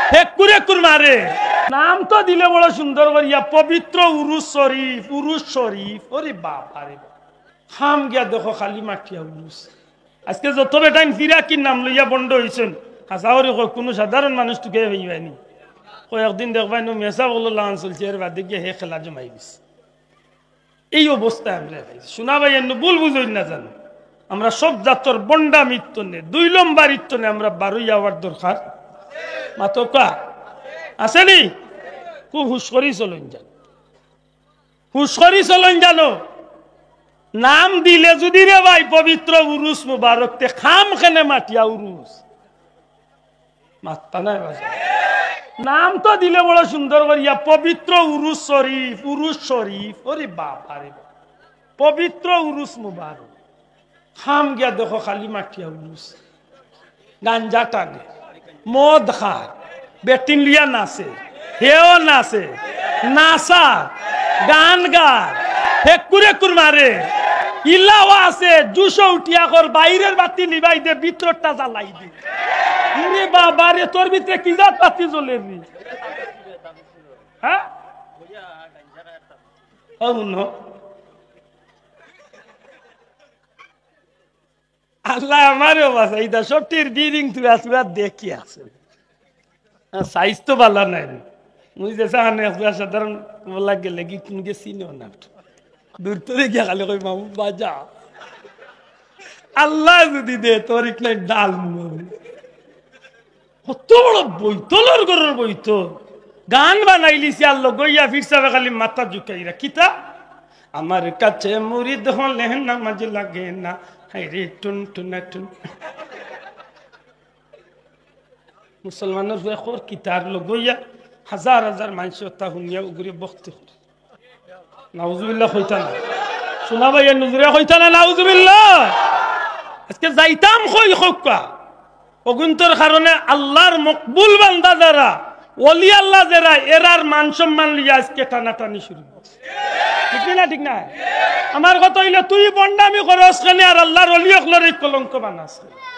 হেকুরে কুরমারে নাম তো দিলে বড় সুন্দর করিয়া পবিত্র উরুস শরীফ, উরুস শরীফ। ওরে বাবা রে, খাম গিয়া দেখো খালি মাটিয়া উরুস। আজকে যত বেটাইন ফিরা কি নাম লইয়া বন্ধ হয়েছেন, হাসাওরি কোনো সাধারণ মানুষ টুকে হইবানি। কয়েকদিন দেখবাই নো মেসা বলো লাগান চলছে, এর বাদে গিয়ে হে খেলা জমাই দিছে। এই অবস্থায় আমরা শোনা ভাই ভুল বুঝই না জানো, আমরা সব জাতর বন্ডা মৃত্যু নে 2 লম্বা মৃত্যু নে আমরা 12 যাওয়ার দরকার মাতো কা আসেনি। খুব হুশ করি চলুন জানো, হুশ করি চলুন জানো। নাম দিলে যদি রে ভাই পবিত্র উরুস মুবারক তে খাম খেনে মাটিয়া উরুস মাত্তা নাই বাজা। নাম তো দিলে বড় সুন্দর করিয়া পবিত্র উরুস শরীফ, উরুস শরীফ। ওরে বাবা রে, পবিত্র উরুস মুবারক। খাম গিয়া দেখো খালি মাটিয়া উরুস, গাঞ্জা টানে, মদ খায়, বেটিন লিয়া নাচে, হেও নাচে, নাচা গান গায়, হেকুরে কুরমারে ইলাও আছে, জুসো উঠিয়া কর বাইরের বাতি নিবাই দে, ভিতরটা জ্বালাই দে। রে বাবা রে, তোর ভিতরে কি জাত বাতি জ্বলে নি? হ্যাঁ আল্লাহ আমারও বাসা এইটা সবটির বিরিং তুরা তুরা দেখি আছে। সাইজ তো ভালো নাই, বুঝতে সাধারণ গেলে কি কোন গেছি না দূর তো দেখিয়া খালি কই মামু বাজা। আল্লাহ যদি দে তোর ইকলাই ডাল কত বড় বৈতলর গরুর বৈতল গান বানাইলিছি আল্লাহ গইয়া ফিরসাবে খালি মাথা ঝুঁকাইরা কিতা আমার কাছে মুরিদ হলে নামাজ লাগে না, হাইরে টুন টুনা টুন। মুসলমানের খোর কিতার লগইয়া হাজার হাজার মানুষ তা শুনিয়া উগুরে বক্তি করে। নাউজুবিল্লাহ হইতা না শোনা ভাইয়া, নুজুরে হইতা না নাউজুবিল্লাহ। আজকে যাইতাম কই হক্কা অগুন্তর কারণে আল্লাহর মকবুল বান্দা যারা, ওলি আল্লাহ যারা, এরার মান সম্মান লিয়া আজকে টানাটানি শুরু। ঠিক না ঠিক না? আমার কথা হইলে তুই বন্ডামি করস কেন আর আল্লাহর ওলি অকলের কলঙ্ক বানাস।